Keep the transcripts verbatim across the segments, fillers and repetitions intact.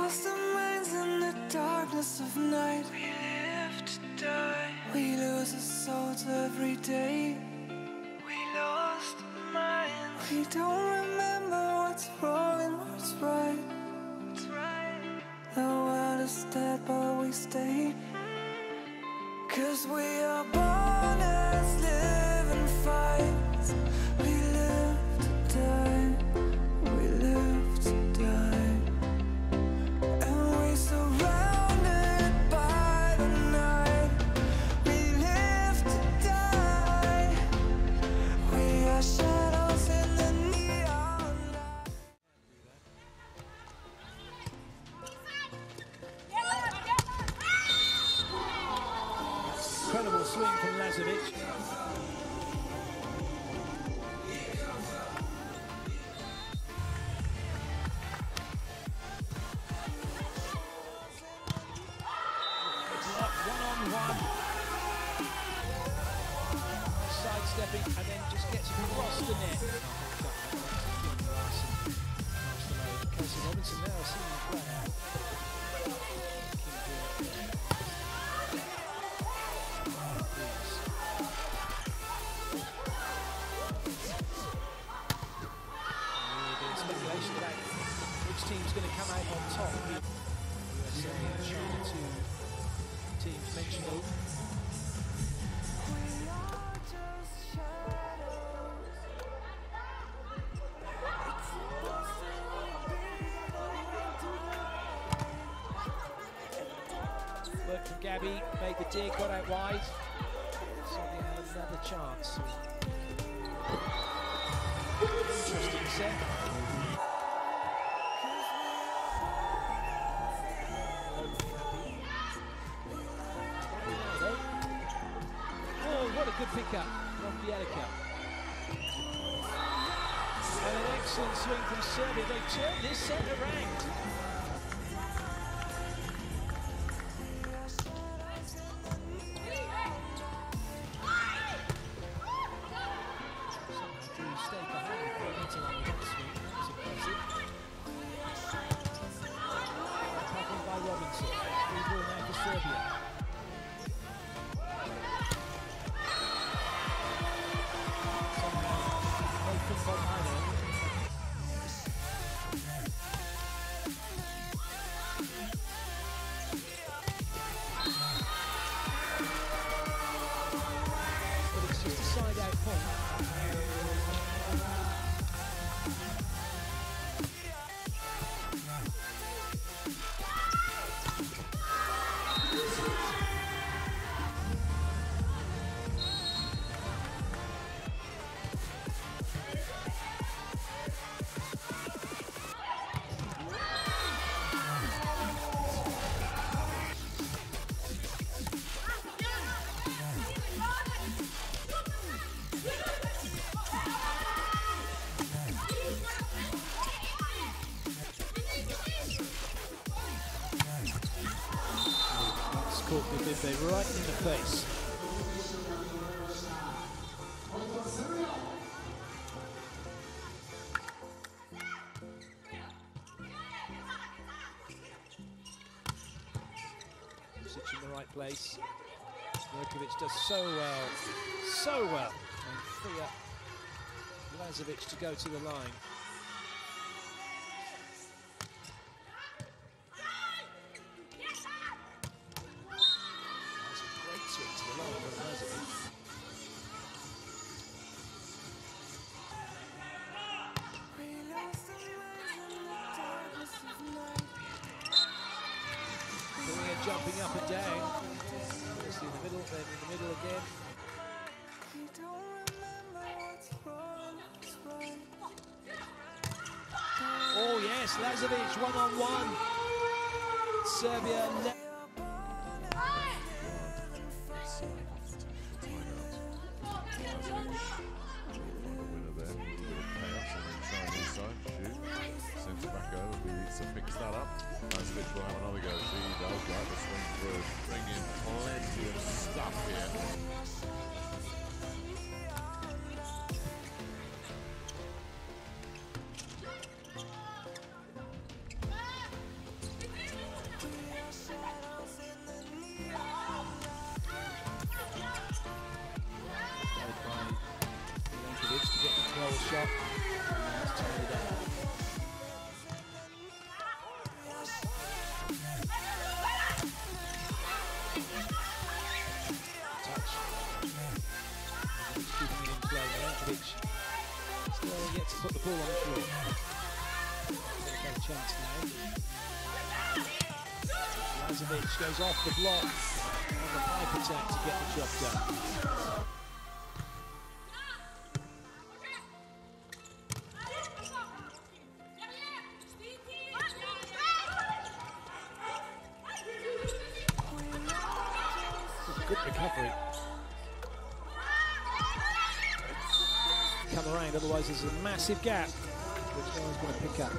lost our minds in the darkness of night. We live to die. We lose our souls every day. We lost our minds. We don't remember what's wrong and what's right. What's right. The world is dead, but we stay. 'Cause we are born as living fights. We live to die. We live to die. And we surrounded by the night. We live to die. We are shadows in the neon light. Incredible swing from Lazovic. One-on-one. Sidestepping and then just gets across the net. Casey Robinson now seeing the play. Speculation about which team's going to come out on top. U S A and China, two teams mentioned. Work from Gabby, made the dig, got out wide. So they had another chance. Interesting set. Oh, what a good pickup from Bielica. And an excellent swing from Serbia. They turned this set around. Robinson, three ball now for Serbia. Somehow, Nathan Volleyball. But it's just a side-out point. Caught Bibbe right in the face. Sits in the right place. Lazovic does so well, so well, and free up Lazovic to go to the line. Jumping up and down. First in the middle, then in the middle again. Oh yes, Lazovic one on one. Serbia. To fix that up. Lazovic will have another go. See, he does like the swing through. Bring in plenty of stuff here. shot. Let's tie it up. Touch. Keeping it in play. Lazovic still yet to put the ball on the floor. Got a chance now. Lazovic goes off the block on the pipe attack to get the job done. Good recovery. Come around, otherwise there's a massive gap which no one's going to pick up.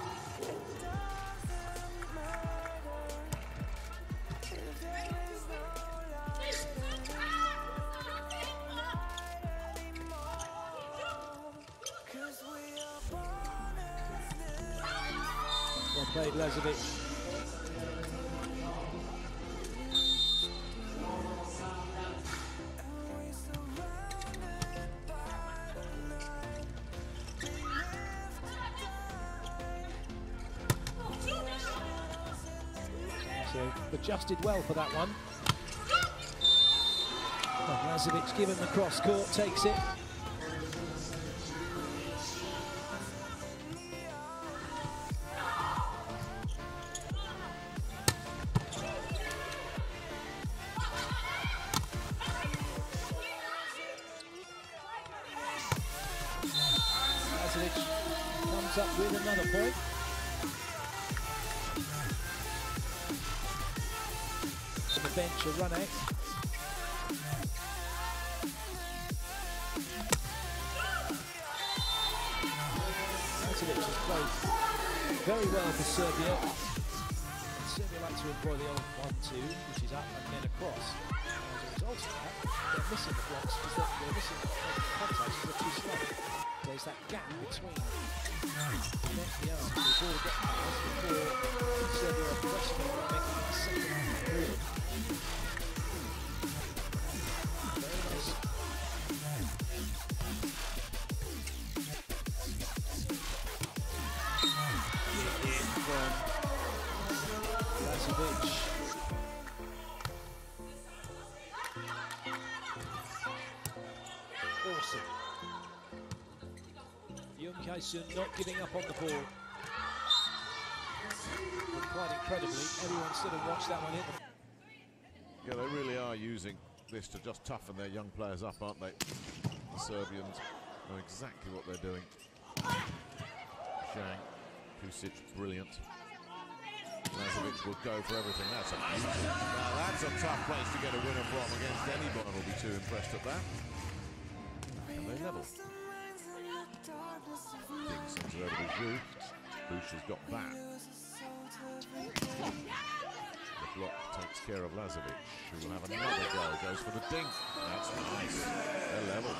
Well played, Lazovic. So adjusted well for that one. Well, Lazovic given the cross court, takes it. Lazovic comes up with another point. On the bench, a run out. Lazovic has played very well for Serbia. And Serbia like to employ the old one two, which is up and then across. And as a result of that, they're missing the blocks because they're, they're missing the contacts because they're too slow. There's that gap between the net, the arms, the ball get past before Serbia are pressing it and making that second move. Very nice. Get in from Lazovic. Awesome. Kaisun not giving up on the ball. But quite incredibly, everyone stood and watched that one hit them. Yeah, they really are using this to just toughen their young players up, aren't they? The Serbians know exactly what they're doing. Shang, Pusic, brilliant. Lazovic will go for everything. That's a now that's a tough place to get a winner from against anybody. Will be too impressed at that. And they level. King sends it over to Zhu. Bush has got that. The block takes care of Lazovic, who will have another go. Goes for the dink. That's nice. They're level.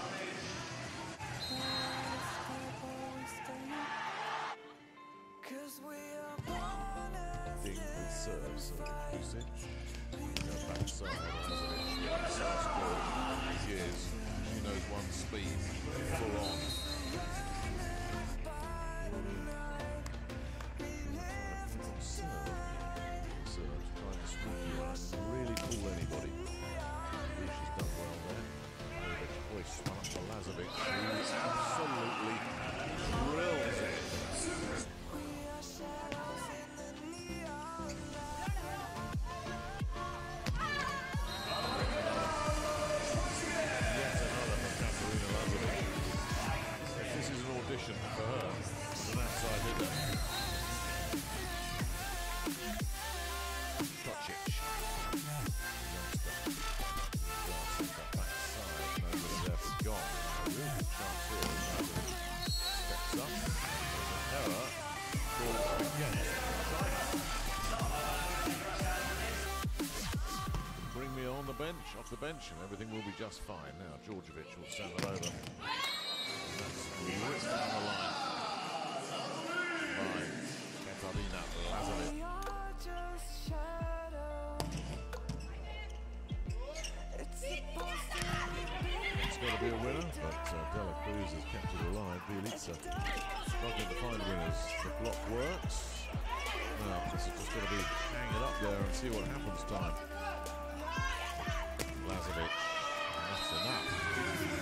Dink with serve, so Pusic. Backside, Lazovic. Nice ball. She is. She knows one speed. Full on. Really fool anybody. She's done well there. The hoist one up to Lazovic, who absolutely drills it. Yet another for Katarina Lazovic. This is an audition for her. An outside hitter. Bring me on the bench, off the bench, and everything will be just fine. Now Djordjevic will send it over. And that's ripped down the line by Katarina Lazovic. It's going to be a winner, but uh, Delic Cruz has kept it alive. Bielica struggling to find winners. The block works. Well, this is just going to be hang it up there and see what happens time. Lazovic, that's enough.